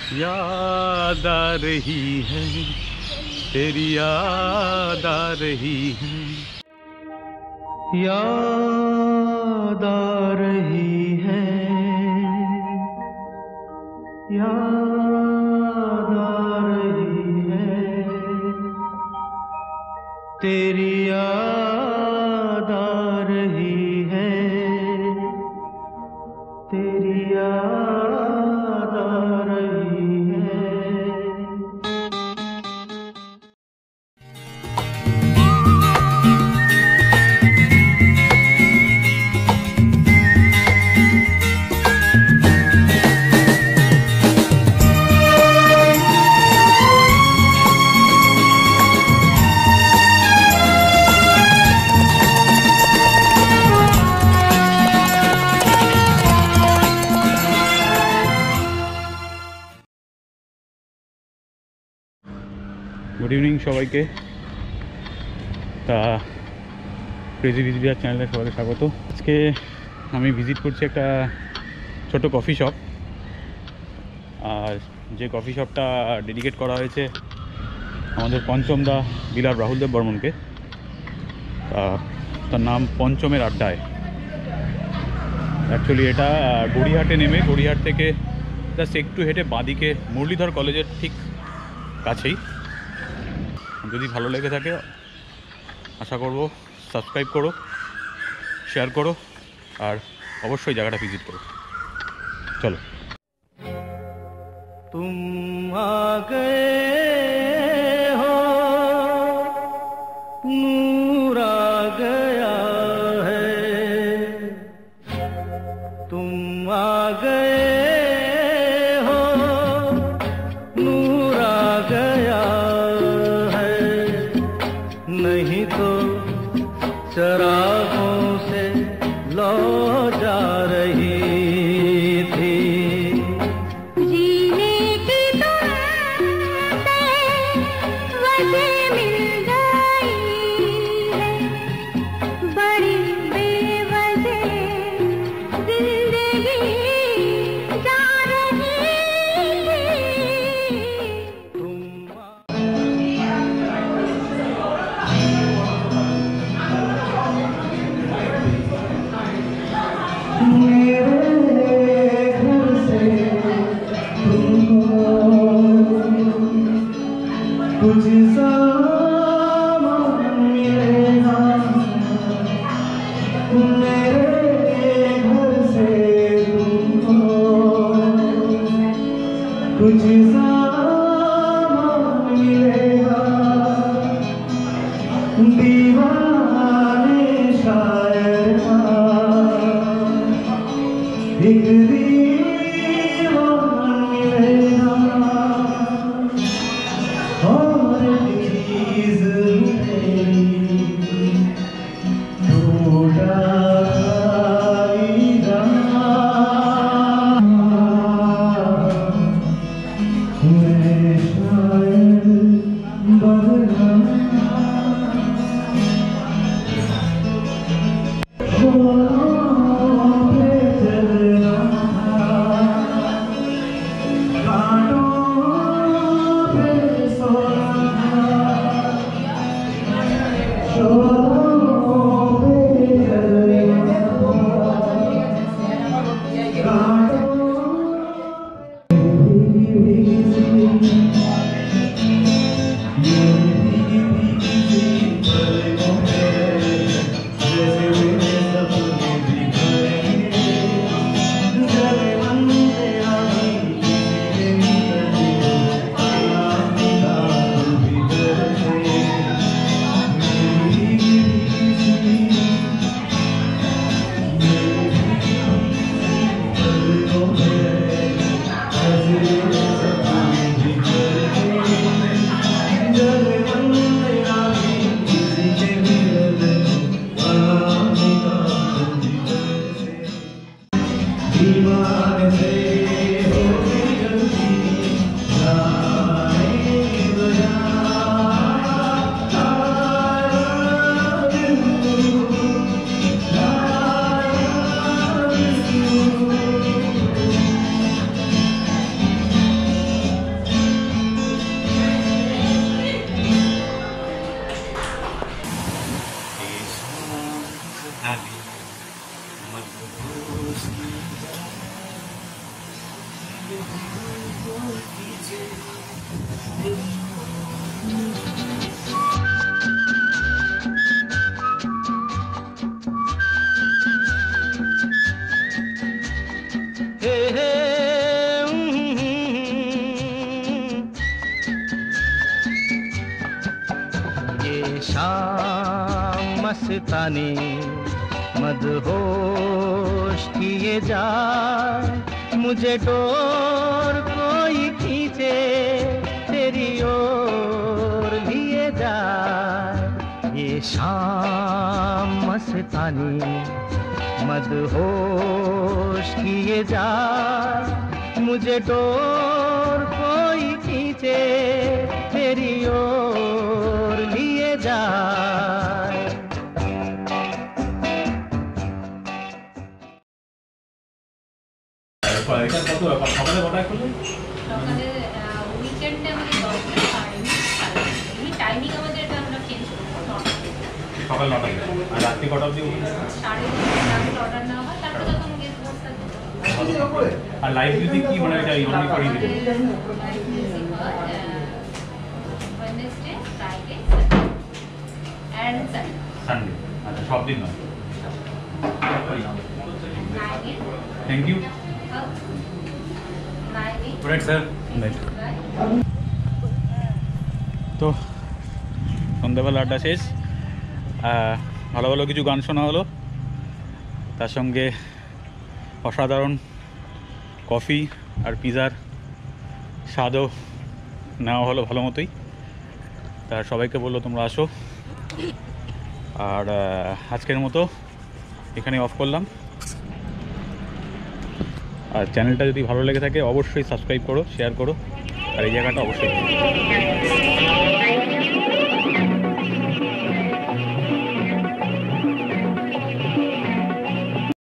याद आ रही है, तेरी याद आ रही है, याद आ रही है, याद आ रही है, तेरी याद आ रही है, तेरी याद आ रही है। গুড ইভিনিং সবাইকে। তা ক্রেজি ভিজিটার চ্যানেলে সবাইকে স্বাগত। আজকে আমি ভিজিট করছি একটা ছোট কফি শপ, আর যে কফি শপটা ডেডিকেট করা হয়েছে আমাদের পঞ্চমদা বিলার রাহুলদেব বর্মনকে। তার নাম পঞ্চমের আড্ডায়। অ্যাকচুয়ালি এটা গড়িয়াহাটে নেমে, গড়িয়াহাট থেকে জাস্ট একটু হেঁটে বাঁদিকে মুরলীধর কলেজের ঠিক কাছেই। যদি ভালো লেগে থাকে আশা করব সাবস্ক্রাইব করো, শেয়ার করো, আর অবশ্যই জায়গাটা ভিজিট করো। চলো। তুম আ গয়ে হো, নূর আ গয়া হ্যায়, তুম আ গয়ে हो, नूर आ गया है, नहीं तो चरागों से लो जा रही थी। जीने की तुमसे वजह मिल गई है, बड़ी बेवजह जिंदगी जा रही है। कुछ सामान मिलेगा मेरे घर से तुमको, कुछ सामान मिलेगा, दीवाने शायर का एक दीवान मिलेगा, और चीज टूटा मैं शायद बदला ये शाम मस्तानी मदहोश किए जाए, मुझे डोर कोई खींचे तेरी ओर लिए जाए। ये शाम मस्तानी मदहोश किए जाए, मुझे डोर कोई खींचे तेरी ओर लिए जाए। সকালে কটায় খুলবে? সকালে উইকেন্ডে আমাদের 10টা এই টাইমিং আমাদের এটা আমরা চেঞ্জ করব 9টা থেকে সকাল 9টায় আর রাত্রি কটা অবধি ওপেন থাকে? 10:30 অর্ডার নেওয়া হয়, তারপরে যখন গেস্ট বসে থাকে। আর লাইভ মিউজিক কি মানে এটা only for evening? Live music হয় ওয়েডনেসডে, ফ্রাইডে এন্ড সানডে। আচ্ছা, সব দিন নয়। Thank you. Right sir. তো সন্ধ্যাবেলা আড্ডা শেষ, ভালো ভালো কিছু গান শোনা হলো, তার সঙ্গে অসাধারণ কফি আর পিৎজার স্বাদও নেওয়া হলো ভালো মতোই। তা সবাইকে বললো তোমরা আসো, আর আজকের মতো এখানে অফ করলাম। আর চ্যানেলটা যদি ভালো লেগে থাকে অবশ্যই সাবস্ক্রাইব করো, শেয়ার করো, আর এই জায়গাটা অবশ্যই